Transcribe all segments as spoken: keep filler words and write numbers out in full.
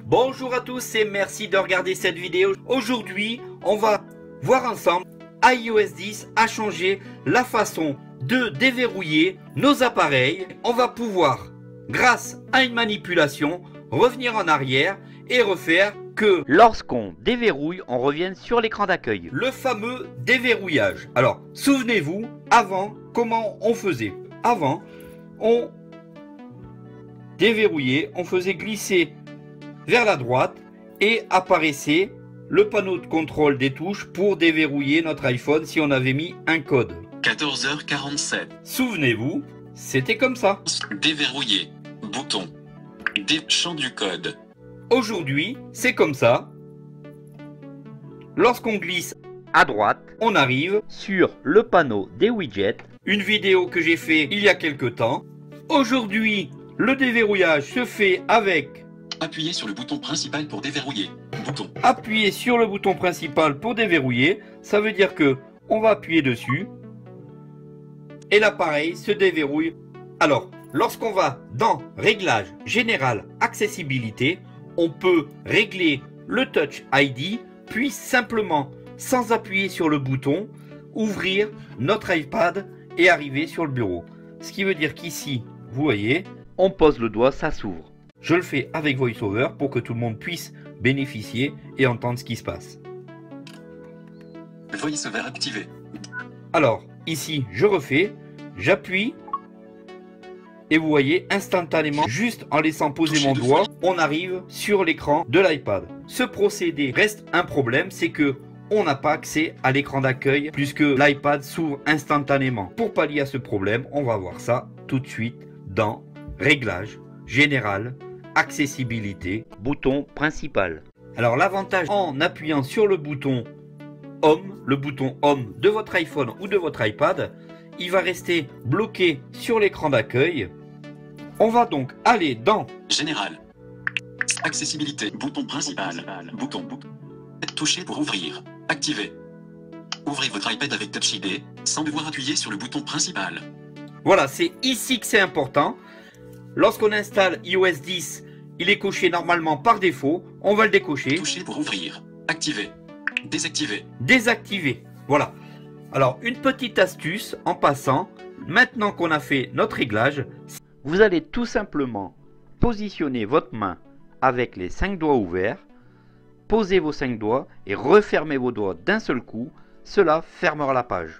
Bonjour à tous et merci de regarder cette vidéo. Aujourd'hui, on va voir ensemble i O S dix a changé la façon de déverrouiller nos appareils. On va pouvoir, grâce à une manipulation, revenir en arrière et refaire que lorsqu'on déverrouille, on revienne sur l'écran d'accueil. Le fameux déverrouillage. Alors, souvenez-vous, avant, comment on faisait? Avant, on déverrouillait, on faisait glisser vers la droite et apparaissait le panneau de contrôle des touches pour déverrouiller notre iPhone si on avait mis un code. quatorze heures quarante-sept. Souvenez-vous, c'était comme ça. Déverrouiller. Bouton. Des champs du code. Aujourd'hui, c'est comme ça. Lorsqu'on glisse À droite, on arrive sur le panneau des widgets. Une vidéo que j'ai fait il y a quelque temps. Aujourd'hui, le déverrouillage se fait avec Appuyez sur le bouton principal pour déverrouiller. Bouton. appuyer sur le bouton principal pour déverrouiller. Ça veut dire que on va appuyer dessus et l'appareil se déverrouille. Alors, lorsqu'on va dans Réglages, Général, Accessibilité, on peut régler le Touch I D, puis simplement, sans appuyer sur le bouton, ouvrir notre iPad et arriver sur le bureau. Ce qui veut dire qu'ici, vous voyez, On pose le doigt, ça s'ouvre. je le fais avec VoiceOver pour que tout le monde puisse bénéficier et entendre ce qui se passe. VoiceOver activé. Alors, ici, je refais, j'appuie, et vous voyez, instantanément, juste en laissant poser Touchez mon deux doigt, fois. on arrive sur l'écran de l'iPad. Ce procédé reste un problème, c'est que on n'a pas accès à l'écran d'accueil puisque l'iPad s'ouvre instantanément. Pour pallier à ce problème, on va voir ça tout de suite dans Réglages, Général, Accessibilité. Bouton principal. Alors l'avantage en appuyant sur le bouton Home, le bouton Home de votre iPhone ou de votre iPad, il va rester bloqué sur l'écran d'accueil. On va donc aller dans Général. Accessibilité. Bouton principal. Bouton. Bouton. Toucher pour ouvrir. Activer. Ouvrez votre iPad avec Touch I D sans devoir appuyer sur le bouton principal. Voilà, c'est ici que c'est important. Lorsqu'on installe i O S dix, il est coché normalement par défaut. On va le décocher. Toucher pour ouvrir. Activer. Désactiver. Désactiver. Voilà. Alors, une petite astuce en passant. Maintenant qu'on a fait notre réglage, Vous allez tout simplement positionner votre main avec les cinq doigts ouverts, poser vos cinq doigts et refermer vos doigts d'un seul coup. Cela fermera la page.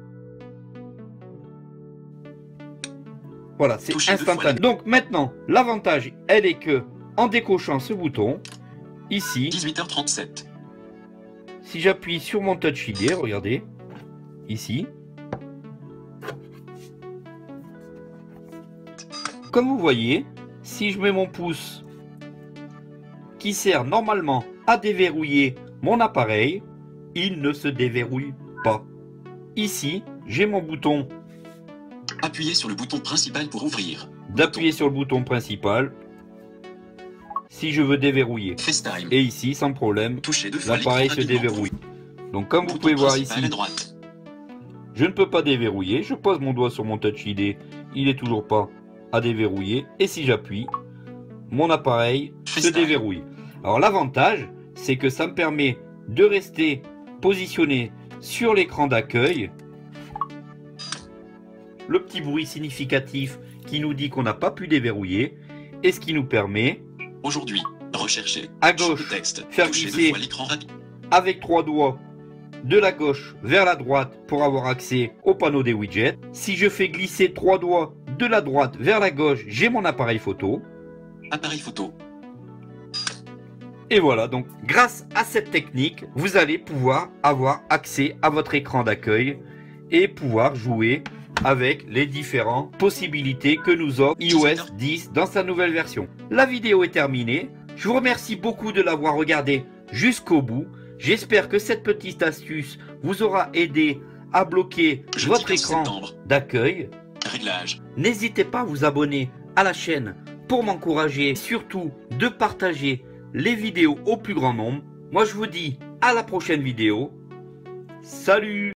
voilà, c'est Touchez deux instantané. fois. Donc maintenant, l'avantage, elle est que en décochant ce bouton, ici, dix-huit heures trente-sept. si j'appuie sur mon Touch I D, regardez, ici, comme vous voyez, si je mets mon pouce qui sert normalement à déverrouiller mon appareil, il ne se déverrouille pas. Ici, j'ai mon bouton Appuyez sur le bouton principal pour ouvrir. d'appuyer sur le bouton principal si je veux déverrouiller. FaceTime. Et ici, sans problème, Touchez deux fois l'appareil l'écran se rapidement. déverrouille. Donc comme vous Bouton pouvez voir principal ici, à droite. je ne peux pas déverrouiller. Je pose mon doigt sur mon Touch I D, il est toujours pas à déverrouiller. Et si j'appuie, mon appareil se FaceTime. déverrouille. Alors l'avantage, c'est que ça me permet de rester positionné sur l'écran d'accueil. Le petit bruit significatif qui nous dit qu'on n'a pas pu déverrouiller. Et ce qui nous permet, Aujourd'hui, rechercher. à Champ de gauche, texte. faire Touchez glisser. deux fois l'écran rapide. avec trois doigts de la gauche vers la droite pour avoir accès au panneau des widgets. Si je fais glisser trois doigts de la droite vers la gauche, j'ai mon appareil photo. Appareil photo. Et voilà, donc grâce à cette technique, vous allez pouvoir avoir accès à votre écran d'accueil et pouvoir jouer avec les différentes possibilités que nous offre i O S dix dans sa nouvelle version. La vidéo est terminée. Je vous remercie beaucoup de l'avoir regardé jusqu'au bout. J'espère que cette petite astuce vous aura aidé à bloquer Jeudi votre quinze écran septembre. d'accueil. Réglage. N'hésitez pas à vous abonner à la chaîne pour m'encourager et surtout de partager les vidéos au plus grand nombre. Moi je vous dis à la prochaine vidéo. Salut!